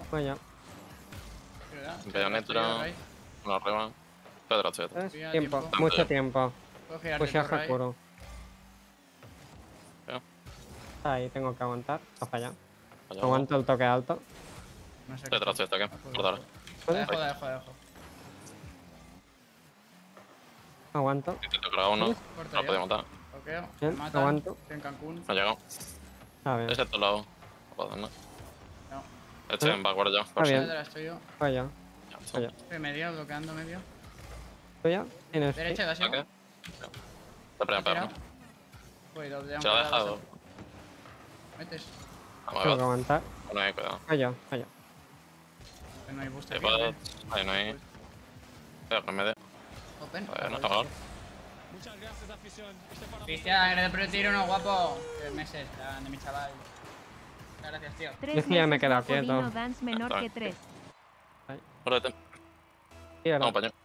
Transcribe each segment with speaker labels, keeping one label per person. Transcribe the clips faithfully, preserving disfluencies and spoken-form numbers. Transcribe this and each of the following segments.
Speaker 1: Vaya.
Speaker 2: Veo neutro. Uno arriba. Estoy detrás, estoy detrás.
Speaker 1: ¿Ves? Tiempo, mucho tiempo. Pues ya Hakuro. Ahí tengo que aguantar. Ha fallado. Aguanto el toque alto.
Speaker 2: Estoy detrás, estoy aquí. Cortar.
Speaker 3: Dejo, dejo, dejo.
Speaker 1: Aguanto.
Speaker 2: Intento crear uno. No podía matar.
Speaker 1: Bien, aguanto.
Speaker 3: Estoy en Cancún.
Speaker 2: No ha llegado.
Speaker 1: Está bien.
Speaker 2: Ese es tu lado. No puedo hacer nada.
Speaker 3: No.
Speaker 2: Estoy en backward ya.
Speaker 1: Está bien.
Speaker 3: Detrás estoy yo.
Speaker 1: Vaya. Vaya.
Speaker 3: Estoy medio, bloqueando medio.
Speaker 1: ¿Tú ya? ¿Tienes?
Speaker 3: Derecha, casi.
Speaker 2: ¿Qué? Te pelean perro.
Speaker 3: Voy, doble.
Speaker 2: Se lo ha dejado.
Speaker 3: Metes.
Speaker 2: Vamos a
Speaker 1: Tengo que
Speaker 2: ver.
Speaker 1: aguantar.
Speaker 2: No hay cuidado.
Speaker 1: Vaya, vaya.
Speaker 3: No hay boost
Speaker 2: Hay
Speaker 3: aquí.
Speaker 2: pads. Ahí no hay. Estoy en medio.
Speaker 3: Open.
Speaker 2: Vale, no está mal.
Speaker 3: Cristian, que te tiro uno guapo. Tres meses, de mi chaval. Muchas gracias, tío.
Speaker 1: Es que ya me he quedado quieto.
Speaker 4: Dance menor que tres.
Speaker 2: Órale.
Speaker 1: Tíralo.
Speaker 2: Vamos para allá.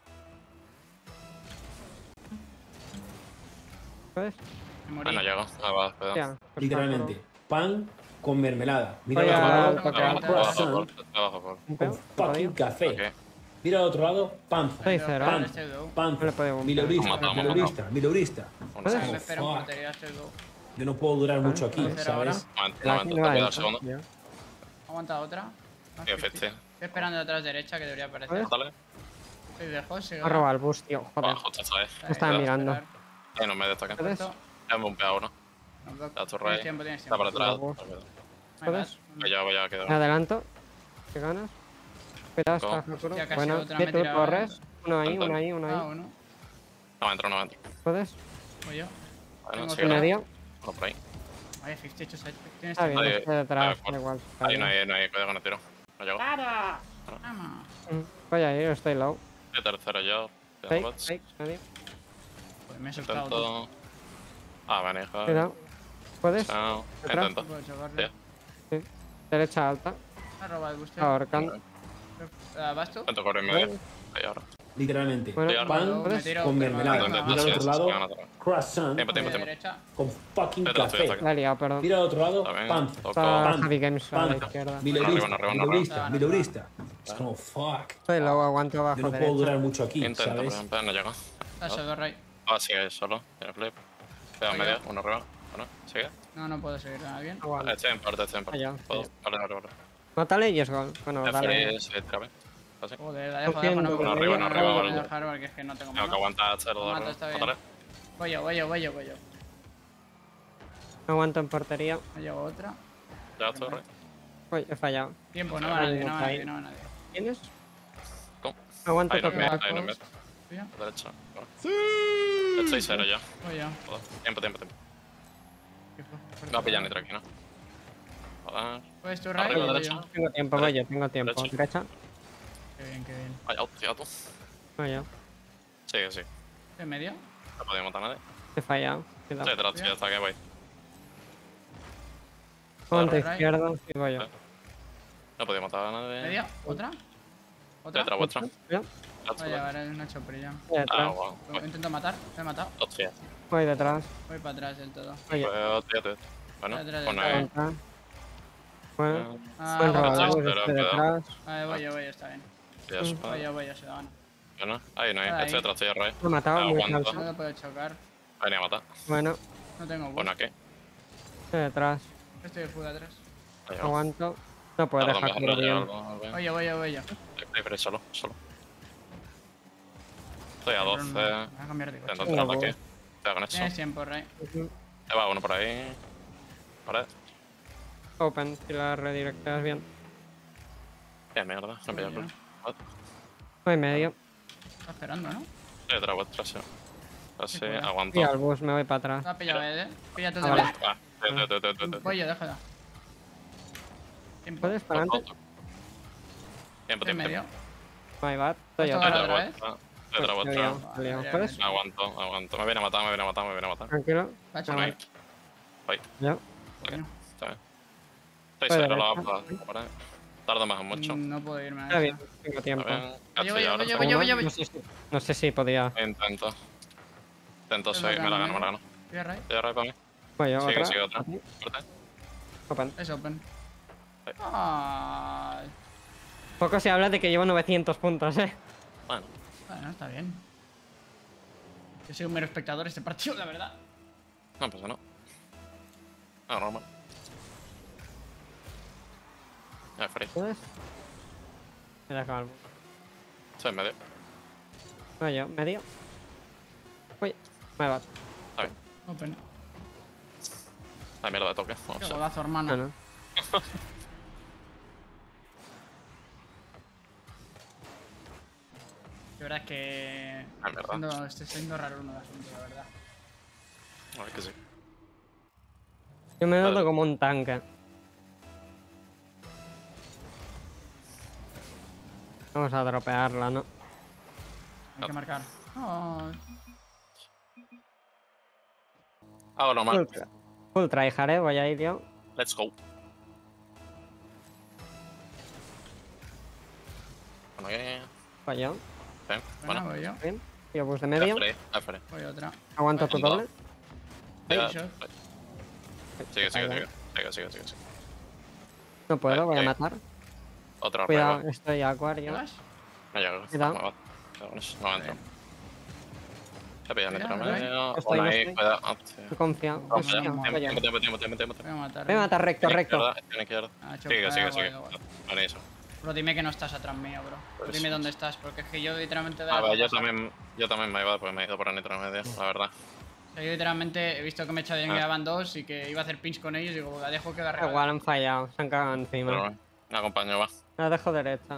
Speaker 1: ¿Puedes?
Speaker 3: Me morí.
Speaker 2: Ah, no llego. Ah, va, cuidado.
Speaker 1: Ya, por
Speaker 5: Literalmente, pan con mermelada. Mira
Speaker 1: Voy
Speaker 5: al otro
Speaker 1: a
Speaker 5: lado,
Speaker 1: tocar.
Speaker 2: Abajo, abajo,
Speaker 5: croissant
Speaker 2: abajo, abajo.
Speaker 1: Un
Speaker 5: con
Speaker 1: peo.
Speaker 5: fucking
Speaker 1: ¿Podía?
Speaker 5: café.
Speaker 2: Ok.
Speaker 5: Mira al otro lado, panza.
Speaker 1: Estoy cero.
Speaker 5: Pan,
Speaker 3: Este go.
Speaker 1: No le
Speaker 5: panza.
Speaker 1: puedo bombear.
Speaker 5: Mileurista,
Speaker 2: Vamos, vamos,
Speaker 5: mileurista, mileurista.
Speaker 2: Uno
Speaker 1: ¿Puedes?
Speaker 2: solo.
Speaker 3: Me espero en
Speaker 5: fuck.
Speaker 3: portería este go.
Speaker 5: Yo no puedo durar mucho aquí,
Speaker 3: ¿Puedo hacer ahora?
Speaker 5: ¿sabes?
Speaker 2: Momento,
Speaker 1: La
Speaker 2: momento,
Speaker 1: no
Speaker 2: te voy a
Speaker 1: hay.
Speaker 2: dar segundo.
Speaker 1: Ya.
Speaker 3: Aguanta otra.
Speaker 2: Y F T.
Speaker 3: Estoy esperando detrás derecha que debería aparecer.
Speaker 2: Dale.
Speaker 3: Estoy lejos, sigue.
Speaker 1: Me ha robado el boost, tío. Joder.
Speaker 2: Abajo, está ahí.
Speaker 1: Me estaba mirando.
Speaker 2: Ahí no me destacan.
Speaker 1: ¿Puedes?
Speaker 2: Ya me bumpea uno. La torre ahí.
Speaker 3: Tienes tiempo, tienes
Speaker 2: Está
Speaker 3: tiempo.
Speaker 2: para atrás.
Speaker 1: Vamos.
Speaker 3: My
Speaker 1: ¿Puedes?
Speaker 3: bad.
Speaker 2: Que ya voy a
Speaker 1: Me
Speaker 2: quedar.
Speaker 1: adelanto. ¿Qué ganas? Cuidado, está
Speaker 2: ¿Cómo?
Speaker 1: Hakuro.
Speaker 3: Ya casi
Speaker 1: Bueno,
Speaker 3: otra
Speaker 1: ¿qué
Speaker 3: me he
Speaker 1: tú
Speaker 3: tirado,
Speaker 1: corres? Uno ahí,
Speaker 2: Tanto.
Speaker 1: uno ahí, uno
Speaker 3: Ah,
Speaker 1: ahí.
Speaker 3: uno.
Speaker 2: No entro, no entro.
Speaker 1: ¿Puedes?
Speaker 3: Voy yo.
Speaker 2: Bueno,
Speaker 3: Tengo
Speaker 2: sigue.
Speaker 1: En
Speaker 3: otra.
Speaker 1: medio.
Speaker 2: Uno por ahí.
Speaker 3: Vaya, cincuenta y ocho side. Tienes
Speaker 1: Está bien,
Speaker 3: tiempo.
Speaker 2: Ahí,
Speaker 1: estoy detrás.
Speaker 2: ahí,
Speaker 1: Da igual. está
Speaker 2: Ahí
Speaker 1: bien.
Speaker 2: no hay, no hay. Cuidado que no tiro. No llego.
Speaker 3: Vamos.
Speaker 1: Mm, Voy a ir, estoy low.
Speaker 2: De tercero yo.
Speaker 1: Fake,
Speaker 2: Bots.
Speaker 1: fake, medio.
Speaker 3: Pues me he asustado. tú.
Speaker 2: Intento. Ah, vale, hijo.
Speaker 1: Cuidado. ¿Puedes?
Speaker 2: Chao.
Speaker 1: Detrás.
Speaker 2: Intento.
Speaker 3: No puedo chocarle.
Speaker 2: Sí.
Speaker 1: Sí. Derecha alta.
Speaker 3: Me ha robado el booster.
Speaker 1: Ahorcando.
Speaker 3: Ah, ¿Vas tú?
Speaker 2: Intento correr en medio. Ahí ahora.
Speaker 5: Literalmente,
Speaker 1: Bueno,
Speaker 2: Estoy
Speaker 5: pan
Speaker 3: Me tiro,
Speaker 5: con
Speaker 3: pero
Speaker 5: mermelada.
Speaker 3: me-
Speaker 5: Mira al otro lado, croissant
Speaker 2: Tiempo,
Speaker 3: Voy
Speaker 2: tiempo,
Speaker 3: de
Speaker 2: tiempo.
Speaker 3: derecha.
Speaker 5: con fucking
Speaker 2: Detrás,
Speaker 5: café.
Speaker 2: detrás.
Speaker 1: la he liado, perdón.
Speaker 5: Mira al otro lado,
Speaker 2: También.
Speaker 5: panza.
Speaker 2: Toco.
Speaker 1: Está
Speaker 5: Pan,
Speaker 1: Javi Games a la
Speaker 5: panza.
Speaker 1: izquierda.
Speaker 5: Mileurista,
Speaker 2: Arriba, arriba, arriba.
Speaker 5: mileurista,
Speaker 3: Ah, no,
Speaker 5: mileurista. Es como, fuck.
Speaker 1: Estoy low, aguanto
Speaker 5: Yo
Speaker 1: abajo
Speaker 5: no puedo
Speaker 1: derecha.
Speaker 5: durar mucho aquí,
Speaker 2: Intento, por
Speaker 5: ¿sabes?
Speaker 2: ejemplo. No llego.
Speaker 3: Está solo, Ray.
Speaker 2: Ah, sigue solo. Tiene flip. Queda en medio. Uno arriba. Bueno, sigue.
Speaker 3: No, no puedo seguir a alguien.
Speaker 1: Aguanta.
Speaker 2: Estoy en parte, estoy en parte.
Speaker 1: Allá,
Speaker 2: Puedo.
Speaker 1: allá.
Speaker 2: Vale, vale, vale.
Speaker 1: Mátale y es gol. Bueno, dale.
Speaker 2: F sí, trabe. Así.
Speaker 3: Joder, la dejo,
Speaker 1: Confío
Speaker 3: dejo,
Speaker 1: en
Speaker 3: no
Speaker 1: tu
Speaker 3: puedo.
Speaker 2: Uno arriba, uno arriba,
Speaker 3: No
Speaker 2: vale.
Speaker 3: puedo dejar porque es que no tengo
Speaker 2: Tengo que
Speaker 3: mano.
Speaker 2: aguantar hacerlo de
Speaker 3: Mato,
Speaker 2: arriba.
Speaker 3: está bien.
Speaker 2: Mátale.
Speaker 3: Voy yo, voy yo, voy yo, voy yo.
Speaker 1: Aguanto en portería.
Speaker 3: Me llevo otra.
Speaker 2: Ya, torre.
Speaker 1: Uy, he fallado.
Speaker 3: Tiempo, no va nadie, no va nadie, no va nadie.
Speaker 1: ¿Tienes?
Speaker 2: ¿Cómo?
Speaker 1: Aguanto
Speaker 2: Ahí no
Speaker 1: toque
Speaker 2: me, ahí
Speaker 1: bajo.
Speaker 2: no me.
Speaker 3: Tuya.
Speaker 2: Derecha. Bueno. Estoy cero ya.
Speaker 3: Voy yo.
Speaker 2: Joder. Tiempo, tiempo, tiempo.
Speaker 3: Qué fuerte.
Speaker 2: Me va a pillar ni tranquilo. Joder.
Speaker 3: ¿Puedes tú, Ray?
Speaker 2: Arriba,
Speaker 3: Voy
Speaker 2: derecha.
Speaker 3: yo.
Speaker 1: Tengo tiempo, voy yo, tengo tiempo.
Speaker 2: Derecha.
Speaker 1: Derecha.
Speaker 3: Qué bien, qué bien.
Speaker 2: Vaya, hostia, tú.
Speaker 1: Voy yo.
Speaker 2: Sigue, sí.
Speaker 3: ¿En medio?
Speaker 2: No podía matar a nadie.
Speaker 1: He fallado.
Speaker 2: Estoy
Speaker 1: Cuidado.
Speaker 2: detrás, tío, hasta que voy.
Speaker 1: Aguanto
Speaker 3: Right.
Speaker 1: izquierdo y voy yo.
Speaker 2: No podía matar a nadie.
Speaker 3: ¿Medio? ¿Otra?
Speaker 2: Estoy
Speaker 3: ¿Otra?
Speaker 2: detrás vuestra.
Speaker 1: Cuidado.
Speaker 3: Voy a llevar una choprilla.
Speaker 1: Voy
Speaker 2: Ah,
Speaker 1: detrás.
Speaker 2: guau.
Speaker 3: Lo intento matar, me he matado.
Speaker 2: Hostia.
Speaker 1: Voy detrás.
Speaker 3: Voy para atrás del todo.
Speaker 1: Voy yo.
Speaker 2: Pues, hostia, tío. Bueno,
Speaker 3: Detrás,
Speaker 2: pon
Speaker 3: detrás.
Speaker 2: ahí.
Speaker 1: Aguanta. Bueno,
Speaker 3: Ah,
Speaker 1: buen
Speaker 3: voy,
Speaker 2: robado.
Speaker 1: robado,
Speaker 2: Pero,
Speaker 1: estoy
Speaker 2: pero-
Speaker 1: detrás.
Speaker 3: Vale, voy yo, voy yo, está bien.
Speaker 2: Ya,
Speaker 1: Mm.
Speaker 2: espada.
Speaker 3: Voy yo, voy yo, se la gana.
Speaker 2: Bueno, ahí no hay.
Speaker 3: Ahí.
Speaker 2: Estoy detrás, estoy rey.
Speaker 1: Me he matado muy
Speaker 2: Aguanta.
Speaker 1: falso.
Speaker 3: No lo puedo chocar.
Speaker 2: Venía a matar.
Speaker 1: Bueno,
Speaker 3: No tengo boost.
Speaker 2: Bueno, aquí.
Speaker 1: estoy detrás.
Speaker 3: Estoy de full atrás.
Speaker 2: Ahí va.
Speaker 1: Aguanto. No puedo
Speaker 2: Tardo
Speaker 1: dejar
Speaker 2: mejor
Speaker 1: por
Speaker 2: de
Speaker 1: bien.
Speaker 2: llevarlo, bien.
Speaker 3: Voy yo, voy yo, voy yo.
Speaker 2: Estoy free, solo, solo. Estoy a
Speaker 3: Cabrón,
Speaker 2: doce.
Speaker 3: Voy a cambiar de
Speaker 2: Intento
Speaker 3: coche.
Speaker 2: entrar
Speaker 1: Venga,
Speaker 2: aquí. Estoy con eso.
Speaker 3: Tienes tiempo, Ray.
Speaker 1: Ujú.
Speaker 2: Ahí va uno por ahí. Vale.
Speaker 1: Open, si la redirecteas bien.
Speaker 2: Qué mierda, no me pillo el
Speaker 3: Voy
Speaker 2: club.
Speaker 3: yo.
Speaker 2: Vale.
Speaker 1: Voy medio.
Speaker 3: Está esperando, ¿no?
Speaker 2: Estoy detrás vuestra, sí. Así,
Speaker 3: Sí, joder.
Speaker 2: aguanto.
Speaker 1: Y al bus me voy para atrás.
Speaker 3: No ha pillado Ed, Pilla tú
Speaker 1: Ah,
Speaker 3: de
Speaker 1: vale.
Speaker 3: vez.
Speaker 2: Ah, tío, tío, tío, tío, tío, tío.
Speaker 3: Voy yo, déjala. Tiempo.
Speaker 1: ¿Puedes para adelante?
Speaker 2: Tiempo,
Speaker 3: Estoy en
Speaker 2: tiempo,
Speaker 3: medio.
Speaker 2: tiempo.
Speaker 1: My bad. Estoy
Speaker 3: Esto
Speaker 1: otra.
Speaker 3: va-
Speaker 2: Estoy
Speaker 3: otra
Speaker 2: detrás
Speaker 3: vez?
Speaker 2: vuestra. Estoy detrás
Speaker 1: Me he
Speaker 2: vuestra.
Speaker 1: liado, me he liado.
Speaker 3: Vale,
Speaker 1: ¿Puedes?
Speaker 3: vale.
Speaker 2: Aguanto, aguanto. Me viene a matar, me viene a matar, me viene a matar.
Speaker 1: Tranquilo.
Speaker 3: Va a
Speaker 1: No,
Speaker 3: chocar.
Speaker 1: vale.
Speaker 2: Voy.
Speaker 1: Ya.
Speaker 2: Ok,
Speaker 3: Coño.
Speaker 2: está bien. Estoy
Speaker 1: Voy
Speaker 2: cero, la
Speaker 1: derecha.
Speaker 2: baja. Vale. Tardo más mucho.
Speaker 3: Mm, No puedo irme a
Speaker 1: Está bien,
Speaker 3: esa.
Speaker 1: tengo
Speaker 2: A
Speaker 1: tiempo.
Speaker 2: ver,
Speaker 3: Voy yo,
Speaker 2: cacho
Speaker 3: voy yo,
Speaker 2: ya ahora.
Speaker 3: voy yo, voy yo, voy yo, voy
Speaker 1: No
Speaker 3: yo.
Speaker 1: sé si, no sé si podía.
Speaker 2: Intento. Intento,
Speaker 3: Te
Speaker 2: sí,
Speaker 3: la
Speaker 2: me la
Speaker 3: gano,
Speaker 2: gano, me la
Speaker 3: ¿eh?
Speaker 2: gano.
Speaker 3: Voy a Ray.
Speaker 2: Estoy ahora para mí.
Speaker 1: Voy yo,
Speaker 2: Sigue,
Speaker 1: otra.
Speaker 2: sigue otra.
Speaker 1: Aquí.
Speaker 2: Fuerte.
Speaker 1: Open.
Speaker 3: Es open.
Speaker 2: Ahí.
Speaker 3: Ay.
Speaker 1: Poco se habla de que llevo novecientos puntos, eh.
Speaker 2: Bueno,
Speaker 3: Bueno, está bien. Yo soy un mero espectador de este partido, la verdad.
Speaker 2: no pasa no. No, normal. Ya, free.
Speaker 1: ¿Puedes? Me acaba el...
Speaker 2: Estoy en medio.
Speaker 1: No, yo, medio. Uy, me va.
Speaker 2: Está bien.
Speaker 3: Open.
Speaker 2: La mierda de toque. Vamos
Speaker 3: Qué
Speaker 2: a ver.
Speaker 3: golazo,
Speaker 1: No,
Speaker 3: hermano.
Speaker 1: no.
Speaker 3: De verdad es que...
Speaker 2: Ah, en verdad.
Speaker 3: Siendo, estoy siendo raro uno de asunto, la verdad.
Speaker 2: A ver que sí.
Speaker 1: Yo me noto
Speaker 2: Vale.
Speaker 1: como un tanque. Vamos a dropearla, ¿no?
Speaker 3: Hay que marcar. Oh,
Speaker 2: Hago normal.
Speaker 1: Full, full tryhard, eh. Voy a ir yo.
Speaker 2: Let's go. Bueno, que...
Speaker 1: Voy yo.
Speaker 2: Bien,
Speaker 3: bueno,
Speaker 2: bueno.
Speaker 3: voy yo.
Speaker 1: Bien. Yo bus de medio.
Speaker 2: Free, free.
Speaker 3: Voy otra.
Speaker 1: Aguanto tu
Speaker 2: Ando.
Speaker 1: doble.
Speaker 2: Ya,
Speaker 3: shot.
Speaker 2: Sigue, sigue, sigue. Sigue, sigue, sigue. sigue.
Speaker 1: No puedo, voy a
Speaker 2: Ok.
Speaker 1: matar.
Speaker 2: Otra
Speaker 1: Cuidado,
Speaker 2: prueba.
Speaker 1: estoy acuario.
Speaker 3: ¿Llegas?
Speaker 2: No llega.
Speaker 1: Cuidado.
Speaker 2: Me va. Cuidado con eso. No va a entrar. Te pillan
Speaker 3: Cuidado,
Speaker 2: dentro
Speaker 3: ahí.
Speaker 2: medio.
Speaker 1: Estoy,
Speaker 2: Una
Speaker 1: no
Speaker 2: ahí,
Speaker 1: estoy.
Speaker 2: cuidado. Hostia.
Speaker 1: Estoy confiado.
Speaker 2: Vamos
Speaker 1: Hostia,
Speaker 2: allá.
Speaker 1: voy
Speaker 2: Tiempo,
Speaker 1: yo.
Speaker 2: tiempo, tiempo, tiempo, tiempo, tiempo.
Speaker 3: Voy a matar.
Speaker 1: Voy a matar recto,
Speaker 2: Tiene
Speaker 1: recto.
Speaker 2: izquierda, tiene izquierda.
Speaker 3: Ah,
Speaker 2: Sigue,
Speaker 3: choca,
Speaker 2: sigue,
Speaker 3: voy,
Speaker 2: sigue.
Speaker 3: voy, voy.
Speaker 2: Buenísimo.
Speaker 3: Bro, dime que no estás atrás mío, bro.
Speaker 2: Pues
Speaker 3: Dime
Speaker 2: sí.
Speaker 3: dónde estás, porque es que yo literalmente...
Speaker 2: A
Speaker 3: dejo
Speaker 2: ver, yo
Speaker 3: pasar.
Speaker 2: también, yo también me iba porque me he ido por el nitro medio, la verdad.
Speaker 3: O sea, yo literalmente he visto que me he echado bien
Speaker 2: Ah.
Speaker 3: que daban dos y que iba a hacer pinch con ellos y digo, la dejo que la regala.
Speaker 1: Igual han fallado. Se han cagado
Speaker 2: Pero
Speaker 1: encima.
Speaker 2: bueno, me acompaño, va.
Speaker 1: La dejo derecha.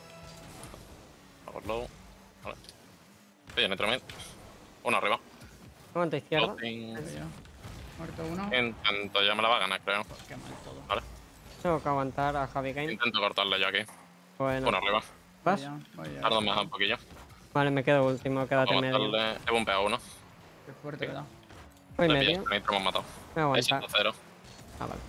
Speaker 2: Vamos low. Vale. Oye, nitro medio. Uno arriba.
Speaker 1: Aguanto izquierda.
Speaker 2: Floating.
Speaker 3: Voy yo. Muerto uno.
Speaker 2: Intento, ya me la va a ganar, creo.
Speaker 3: Pues qué mal todo.
Speaker 2: Vale.
Speaker 1: Tengo que aguantar a Javi Game.
Speaker 2: Intento cortarle yo aquí.
Speaker 1: Bueno.
Speaker 2: Uno arriba.
Speaker 3: Voy
Speaker 1: ¿Vas?
Speaker 3: yo, voy yo.
Speaker 2: Tardo más un poquillo.
Speaker 1: Vale, me quedo último. Quédate
Speaker 2: Vamos a
Speaker 1: medio.
Speaker 2: darle. He bumpeado uno.
Speaker 3: Qué fuerte que da.
Speaker 1: Voy
Speaker 2: Le
Speaker 1: medio.
Speaker 2: pillas, nitro hemos matado.
Speaker 1: Voy a
Speaker 2: Ahí
Speaker 1: aguantar.
Speaker 2: siete cero.
Speaker 1: Ah, vale.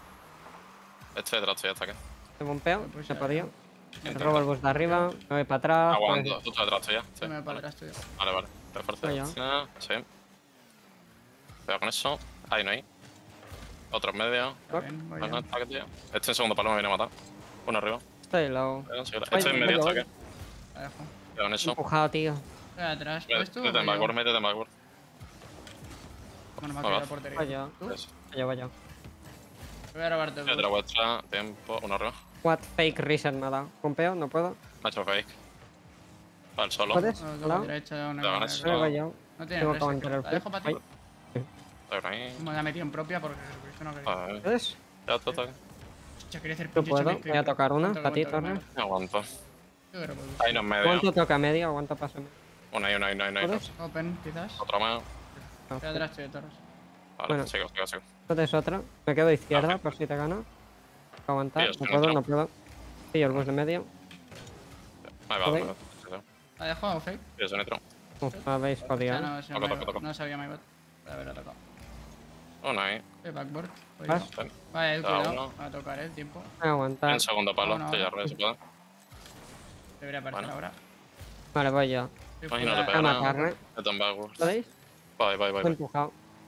Speaker 2: Este detrás, ya está aquí.
Speaker 1: Te bombeo.
Speaker 3: Pues
Speaker 1: Se
Speaker 3: ya,
Speaker 1: podía.
Speaker 3: ya.
Speaker 1: Me
Speaker 2: Intento.
Speaker 1: robo el bus de arriba. Me voy para atrás.
Speaker 2: Aguanto, tú estás detrás ya. Sí,
Speaker 3: Se me va para
Speaker 2: vale.
Speaker 3: atrás tuyo.
Speaker 2: Vale, vale. Te fuerza.
Speaker 1: Voy yo.
Speaker 2: Sí. Cuidado con eso. Ahí no hay. Otro en medio.
Speaker 3: Está bien, voy
Speaker 2: Vale,
Speaker 3: yo.
Speaker 2: ataque, tío. Este en segundo palo me viene a matar. Uno arriba.
Speaker 1: Estoy low.
Speaker 2: Cuidado, sí,
Speaker 1: Voy,
Speaker 2: Este en medio,
Speaker 1: voy,
Speaker 2: ataque.
Speaker 3: La dejo.
Speaker 2: Cuidado con eso.
Speaker 1: Empujado, tío.
Speaker 3: Voy atrás.
Speaker 2: Métete
Speaker 3: ¿Puedes tú? o
Speaker 2: en
Speaker 3: voy yo?
Speaker 2: backward, métete en backward.
Speaker 3: Bueno, me ha
Speaker 2: Vale.
Speaker 3: quedado la portería.
Speaker 1: Voy yo.
Speaker 3: ¿Tú?
Speaker 2: Pues,
Speaker 1: Voy yo, voy yo.
Speaker 3: Voy a robarte el
Speaker 2: otra vuestra. Tiempo. Uno arriba.
Speaker 1: What fake reset me ha dado. Pompeo, no puedo.
Speaker 2: Me ha hecho fake. Vale, solo.
Speaker 1: ¿Puedes?
Speaker 3: No,
Speaker 1: Hola.
Speaker 3: tú derecha, no,
Speaker 2: Te van a
Speaker 3: no,
Speaker 2: echar.
Speaker 1: Voy,
Speaker 3: no.
Speaker 1: voy yo.
Speaker 3: No tiene
Speaker 1: Tengo que
Speaker 3: reset.
Speaker 1: aguantar el
Speaker 3: La dejo para ti.
Speaker 1: Ay.
Speaker 2: Estoy ahí.
Speaker 3: Me la he metido en propia porque Jesucristo no quería.
Speaker 2: Vale.
Speaker 1: ¿Puedes?
Speaker 2: Ya te ataque.
Speaker 3: Hostia, quería hacer
Speaker 1: No
Speaker 3: pinche
Speaker 1: puedo.
Speaker 3: choque,
Speaker 1: Voy a
Speaker 3: que-
Speaker 1: tocar una.
Speaker 3: cuánto
Speaker 1: Para ti,
Speaker 3: aguanto,
Speaker 1: Torres.
Speaker 3: hermano.
Speaker 2: Me aguanto.
Speaker 3: Yo creo que puedo.
Speaker 2: Ahí no en medio.
Speaker 1: Aguanto toca medio, aguanto paso medio.
Speaker 2: Una ahí, una ahí, una ahí, una ahí.
Speaker 1: ¿Puedes?
Speaker 3: Open, quizás.
Speaker 2: Otra más.
Speaker 1: No,
Speaker 3: Estoy atrás tuyo, Torres.
Speaker 2: Vale,
Speaker 1: Bueno.
Speaker 2: sigo, sigo, sigo.
Speaker 1: Entonces otra. Me quedo izquierda
Speaker 2: Ok.
Speaker 1: por si te gano. Tengo que aguantar.
Speaker 2: Pillas
Speaker 1: No
Speaker 2: un
Speaker 1: puedo,
Speaker 2: otro.
Speaker 1: no puedo. Pillo el bus de medio.
Speaker 2: Ahí va,
Speaker 1: Ok.
Speaker 2: vale.
Speaker 3: ¿La dejo o fake?
Speaker 2: Pillas un nitro.
Speaker 1: Uf, habéis
Speaker 3: Ya
Speaker 1: jodido.
Speaker 3: no, se
Speaker 2: Toco,
Speaker 3: me-
Speaker 2: toco, toco.
Speaker 3: no sabía my bot. Voy a haber atacado.
Speaker 2: Una ahí.
Speaker 3: Estoy backboard. Voy
Speaker 1: ¿Vas?
Speaker 3: yo. Vale,
Speaker 2: Cada
Speaker 3: cuidado.
Speaker 2: uno.
Speaker 3: Va a tocar el tiempo.
Speaker 1: Voy a aguantar.
Speaker 2: En segundo palo.
Speaker 3: Uno,
Speaker 2: Estoy ya
Speaker 3: uno.
Speaker 2: re, se puede.
Speaker 3: Debería aparecer
Speaker 2: Bueno.
Speaker 3: ahora.
Speaker 1: Vale, voy yo.
Speaker 3: Estoy
Speaker 2: Ay, no le
Speaker 3: fuera-
Speaker 2: pega
Speaker 1: Voy a
Speaker 2: nada.
Speaker 1: matarle.
Speaker 2: Mete en backward.
Speaker 1: ¿Podéis?
Speaker 2: Bye, bye, bye.
Speaker 1: Me he
Speaker 2: bye.
Speaker 1: empujado.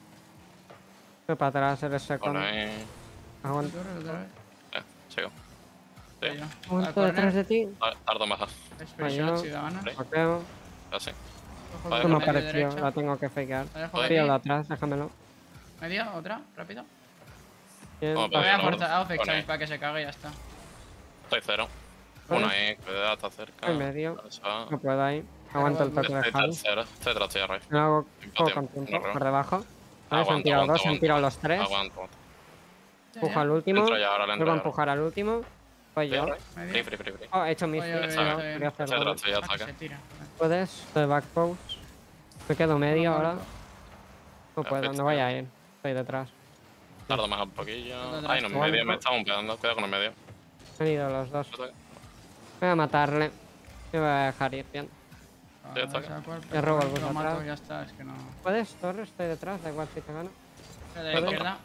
Speaker 1: Voy para atrás, eres second.
Speaker 2: Una ahí.
Speaker 1: Aguanto.
Speaker 3: Torres, otra vez.
Speaker 2: Eh, sigo.
Speaker 3: Voy
Speaker 2: Sí.
Speaker 3: yo.
Speaker 1: Aguanto
Speaker 3: Al
Speaker 1: detrás de
Speaker 3: corner.
Speaker 1: ti.
Speaker 2: Tar- Tardo en bajar.
Speaker 3: Space
Speaker 1: Vaya.
Speaker 3: shot si da ganas.
Speaker 2: Sí.
Speaker 1: Bloqueo.
Speaker 2: Casi.
Speaker 3: Cojo
Speaker 2: Vale,
Speaker 3: el
Speaker 1: No me
Speaker 3: medio
Speaker 1: apareció,
Speaker 3: derecha.
Speaker 1: la tengo que fakear.
Speaker 3: La dejo
Speaker 2: Vale.
Speaker 1: Pillo
Speaker 3: aquí.
Speaker 1: de atrás, déjamelo.
Speaker 3: Media, otra, rápido.
Speaker 1: Bien,
Speaker 2: Vamos,
Speaker 3: Voy
Speaker 2: Pero
Speaker 3: a
Speaker 2: no,
Speaker 3: forzar, hago fake
Speaker 2: pone.
Speaker 3: challenge para que se cague y ya está.
Speaker 2: Estoy cero.
Speaker 1: Vale.
Speaker 2: Una ahí, cuidado, está cerca.
Speaker 1: En medio.
Speaker 2: Eso.
Speaker 1: no puedo ahí. Aguanto el toque de
Speaker 2: Estoy
Speaker 1: Javi.
Speaker 2: tercero. Estoy detrás de Rey.
Speaker 1: Me hago
Speaker 2: Tiempo,
Speaker 1: juego
Speaker 2: tiempo.
Speaker 1: con tiempo,
Speaker 2: No, no.
Speaker 1: por debajo. Vale, se han
Speaker 2: Aguanta,
Speaker 1: tirado
Speaker 2: aguanta,
Speaker 1: dos, se han
Speaker 2: aguanta.
Speaker 1: tirado los tres.
Speaker 2: Aguanto.
Speaker 1: Empujo al último.
Speaker 2: Entro ya, ahora le entro
Speaker 1: Vuelvo a
Speaker 2: ya.
Speaker 1: empujar al último. Voy yo.
Speaker 2: Free,
Speaker 3: Medio.
Speaker 2: free, free, free.
Speaker 1: Oh, he hecho mis
Speaker 3: Oye, oye,
Speaker 1: flicks,
Speaker 3: oye,
Speaker 1: no,
Speaker 3: oye.
Speaker 1: quería hacer
Speaker 2: Estoy
Speaker 1: doble.
Speaker 2: detrás, ya
Speaker 3: Ah, que
Speaker 2: ataque.
Speaker 3: se tira.
Speaker 1: Puedes, de back pose. Me quedo medio
Speaker 3: No,
Speaker 1: ahora.
Speaker 3: no.
Speaker 1: No puedo, no voy a ir. Estoy detrás.
Speaker 2: Tardo más un poquillo.
Speaker 3: Detrás,
Speaker 2: Ay, no, en
Speaker 1: aguanto.
Speaker 2: medio me está bombeando. Cuidado con el medio.
Speaker 1: Han ido los dos.
Speaker 2: Ataque.
Speaker 1: Voy a matarle. Me voy a dejar ir bien.
Speaker 3: Ah,
Speaker 2: Ya está.
Speaker 3: esa cual,
Speaker 1: Le
Speaker 3: pero
Speaker 1: robo el
Speaker 3: lo
Speaker 1: bus
Speaker 3: mato,
Speaker 1: atrás.
Speaker 3: ya está, es que no.
Speaker 1: ¿Puedes, Torres? Estoy detrás, da igual si te gano.
Speaker 3: De la
Speaker 2: Toca.
Speaker 3: izquierda.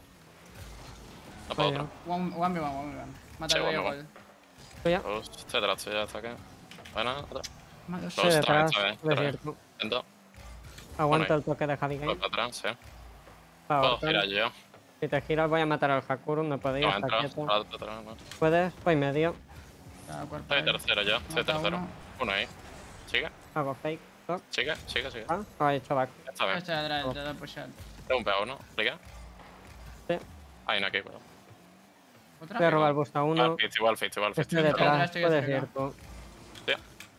Speaker 2: No puedo
Speaker 1: Vaya.
Speaker 2: otra.
Speaker 3: One one v one, one v one. Mata
Speaker 2: Sí,
Speaker 3: el
Speaker 2: one v
Speaker 3: gol.
Speaker 1: Voy ya.
Speaker 2: Dos, estoy detrás, ya ataque. Buena, otra.
Speaker 3: Mata-
Speaker 2: Dos,
Speaker 1: Estoy
Speaker 2: está bien,
Speaker 1: detrás.
Speaker 2: está bien, está bien.
Speaker 1: Desierto.
Speaker 2: Intento.
Speaker 1: Aguanto
Speaker 2: Bueno,
Speaker 1: el toque de Javi Game.
Speaker 2: Voy para atrás, sí.
Speaker 1: Para
Speaker 2: Puedo
Speaker 1: ahorcar.
Speaker 2: girar yo.
Speaker 1: Si te giras voy a matar al Hakuru, no podía,
Speaker 2: No,
Speaker 1: está
Speaker 2: entra.
Speaker 1: quieto.
Speaker 2: Para atrás, no.
Speaker 1: Puedes, voy medio.
Speaker 3: Cada cuerpo
Speaker 2: Estoy
Speaker 3: ahí.
Speaker 2: tercero yo, estoy
Speaker 3: Mata
Speaker 2: tercero.
Speaker 3: uno.
Speaker 2: Uno ahí. Sigue,
Speaker 1: Hago fake. Toc.
Speaker 2: sigue, sigue, sigue.
Speaker 1: Ah, lo ha hecho back.
Speaker 2: Está bien.
Speaker 3: Este de atrás, te da pushar.
Speaker 2: Tengo un P A uno, ¿explica?
Speaker 1: Sí.
Speaker 2: Hay no aquí, pero.
Speaker 3: ¿Otra?
Speaker 1: Voy a robar el boost a uno.
Speaker 2: Igual fit, igual fit, igual fit.
Speaker 1: Este
Speaker 3: Estoy
Speaker 1: detrás.
Speaker 3: detrás, estoy
Speaker 1: Puedes
Speaker 3: cerca.
Speaker 1: ir tú.
Speaker 2: Tío.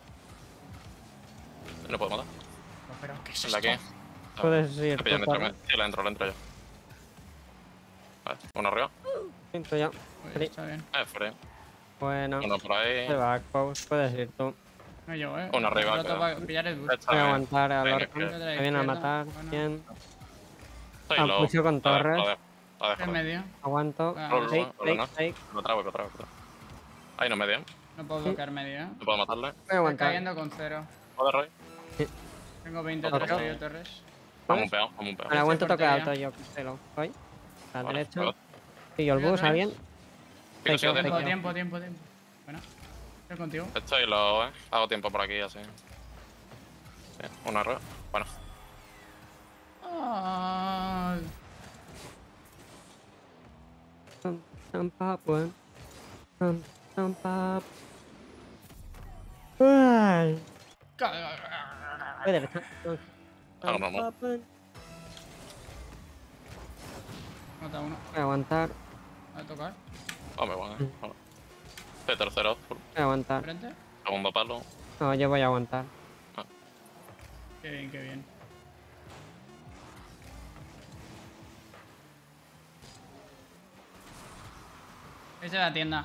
Speaker 2: No puedo matar.
Speaker 3: Oh, pero, ¿qué es
Speaker 2: El de
Speaker 3: esto?
Speaker 2: aquí.
Speaker 1: Puedes ir
Speaker 2: Estoy
Speaker 1: tú.
Speaker 2: pillando,
Speaker 1: Parra.
Speaker 2: entro, sí, le entro, le entro yo. Vale, uno arriba.
Speaker 1: Siento ya.
Speaker 3: Uy,
Speaker 1: Free.
Speaker 3: está bien.
Speaker 2: Eh, free.
Speaker 1: Bueno.
Speaker 2: Uno por ahí.
Speaker 1: De back post. Puedes ir tú.
Speaker 3: No yo, eh.
Speaker 2: Uno arriba,
Speaker 3: Roto
Speaker 2: creo.
Speaker 3: para pillar el boost.
Speaker 2: Está
Speaker 1: Voy a
Speaker 2: bien.
Speaker 1: aguantar al
Speaker 2: Venga,
Speaker 1: Orcan.
Speaker 2: que-
Speaker 3: De la
Speaker 1: Me viene a
Speaker 3: izquierda.
Speaker 1: matar.
Speaker 3: Bueno.
Speaker 1: Bien.
Speaker 2: Estoy
Speaker 1: Ah,
Speaker 2: low.
Speaker 1: pusio con
Speaker 2: La de-
Speaker 1: torres.
Speaker 2: la de- la dejo,
Speaker 3: En
Speaker 2: ¿no?
Speaker 3: medio.
Speaker 1: Aguanto.
Speaker 3: Ah,
Speaker 2: Roll,
Speaker 1: Fake,
Speaker 2: roll, roll,
Speaker 1: fake,
Speaker 2: ¿no?
Speaker 1: fake.
Speaker 2: Lo trago, lo trago, lo trago. Ahí no me dio.
Speaker 3: No puedo bloquear medio, eh.
Speaker 2: No puedo matarle.
Speaker 1: Voy a
Speaker 3: Estoy
Speaker 1: aguantar.
Speaker 3: cayendo con cero.
Speaker 2: Joder, Roy.
Speaker 3: Tengo veinte,
Speaker 1: Otro.
Speaker 3: tres yo torres.
Speaker 2: Vamos un peón, vamos un peón.
Speaker 1: Vale, aguanto toque
Speaker 3: portería.
Speaker 1: alto yo. Celo. Voy. A la
Speaker 2: Vale,
Speaker 1: derecha.
Speaker 2: vale.
Speaker 1: Pillo el
Speaker 3: Cuidado,
Speaker 1: bus,
Speaker 3: Rey.
Speaker 1: ¿alguien?
Speaker 2: Pico,
Speaker 1: Fake,
Speaker 2: sigo,
Speaker 1: fake.
Speaker 2: tío.
Speaker 3: Tiempo, tiempo, tiempo, tiempo. Bueno. Estoy contigo.
Speaker 2: Estoy low, eh. Hago tiempo por aquí, así. Sí, una rueda. Bueno.
Speaker 3: Ah,
Speaker 1: Pam, pam, pam, pam. Pam, pam, pam. Ay. Voy derecha.
Speaker 2: Hago normal.
Speaker 3: Mata uno.
Speaker 1: Voy a aguantar.
Speaker 3: Va a tocar.
Speaker 2: Hombre, bueno, eh. Bueno. Estoy tercero.
Speaker 1: Voy a aguantar.
Speaker 3: Frente.
Speaker 2: Segundo palo.
Speaker 1: No, yo voy a aguantar.
Speaker 3: Qué bien, qué bien. Esa es la tienda.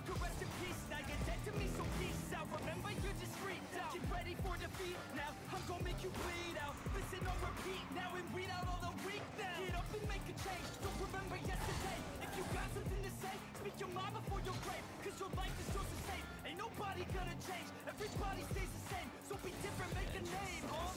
Speaker 4: could rest in peace. Now you're dead to me, so peace out. Remember, you're discreet now. Get ready for defeat now. I'm gonna make you bleed out. Listen on repeat now and read out all the weak now. Get up and make a change. Don't remember yesterday. If you got something to say, speak your mind before your grave. Cause your life is yours to save. Ain't nobody gonna change. Everybody stays the same. So be different, make a name, huh?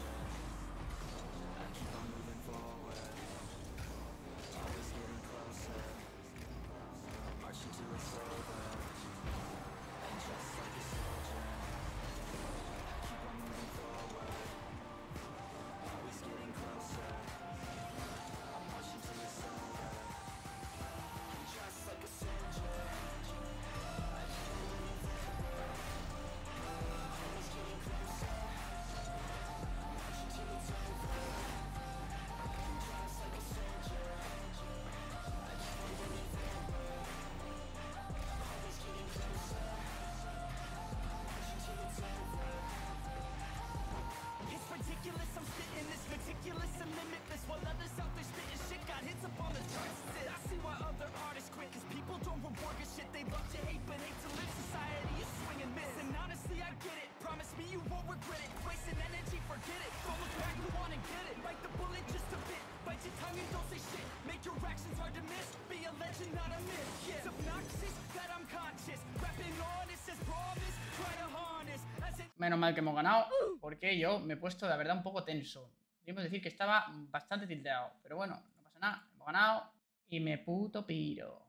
Speaker 4: Keep on moving forward. Always getting closer. Marching till it's over. And just like a soldier. Keep on moving forward. Always getting closer. I'm marching till it's over. And just like a soldier. I keep on moving forward. Always getting closer. I'm marching till it's over. And just like a soldier. I keep on moving forward. Always getting closer. Marching till it's over. It's ridiculous, I'm spitting this meticulous and limitless. While others out there spitting shit got hits up on the charts. I see why other artists quit, cause people don't reward good shit. They love to hate but hate to live. Society is swing and miss. And honestly I get it, promise me you won't regret it. Wasting energy, forget it. Don't look back, you wanna get it. Bite the bullet just a bit. Bite your tongue and don't say shit. Make your actions hard to miss. Be a legend, not a myth. Yeah. It's obnoxious that I'm conscious. Rapping honest as promise. Try to harness as in
Speaker 3: Menos mal que hemos ganado, porque yo me he puesto, la verdad, un poco tenso. Debemos decir que estaba bastante tilteado. Pero bueno, no pasa nada. Hemos ganado y me puto piro.